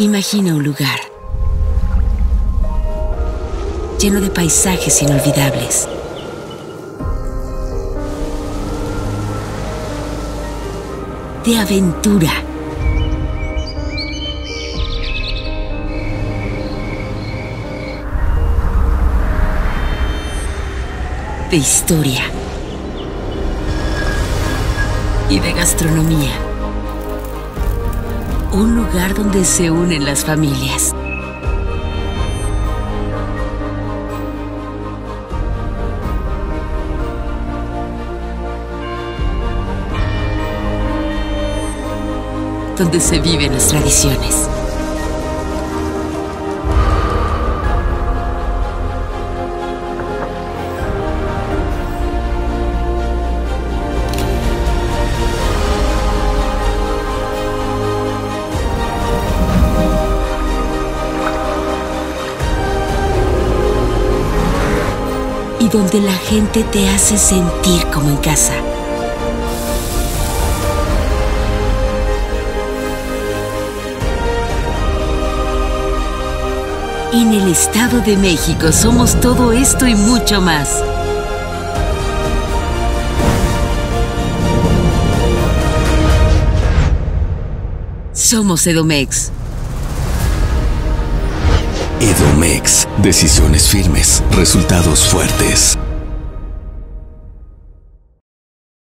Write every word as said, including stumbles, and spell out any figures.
Imagina un lugar lleno de paisajes inolvidables, de aventura, de historia y de gastronomía. Un lugar donde se unen las familias. Donde se viven las tradiciones. Y donde la gente te hace sentir como en casa. En el Estado de México somos todo esto y mucho más. Somos Edomex. Edomex. Decisiones firmes, resultados fuertes.